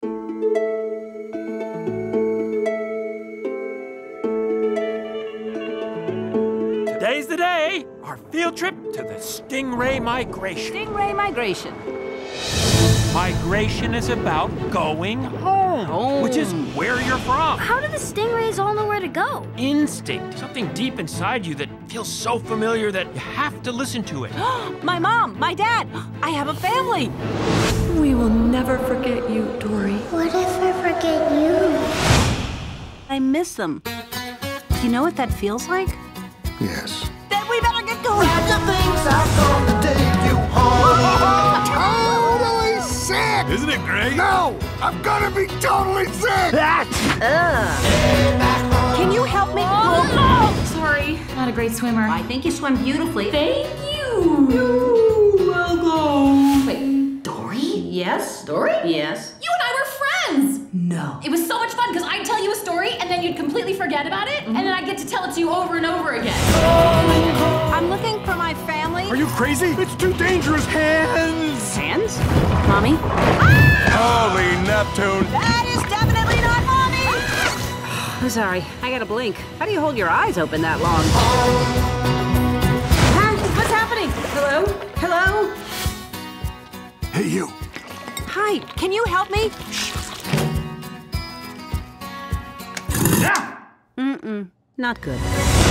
Today's the day! Our field trip to the Stingray Migration. Stingray Migration. Migration is about going home, which is where you're from. How do the stingrays all know where to go? Instinct, something deep inside you that feels so familiar that you have to listen to it. My mom, my dad, I have a family. We will never forget you, Dory. What if I forget you? I miss them. Do you know what that feels like? Yes. Then we better get going. Totally sick! Isn't it great? No! I'm gonna be totally sick! Can you help me? Sorry, not a great swimmer. I think you swim beautifully. Thank you. You're welcome. Wait, Dory? Yes? Dory? Yes. You and I were friends. No. It was so much fun because I'd tell you a story and then you'd completely forget about it, and then I'd get to tell it to you over and over again. I'm looking for my family. Are you crazy? It's too dangerous. Hands! Hands? Mommy? Holy Neptune! That is definitely not Mommy! I'm sorry, I gotta blink. How do you hold your eyes open that long? What's happening? Hello? Hello? Hey, you. Hi, can you help me? Yeah! Not good.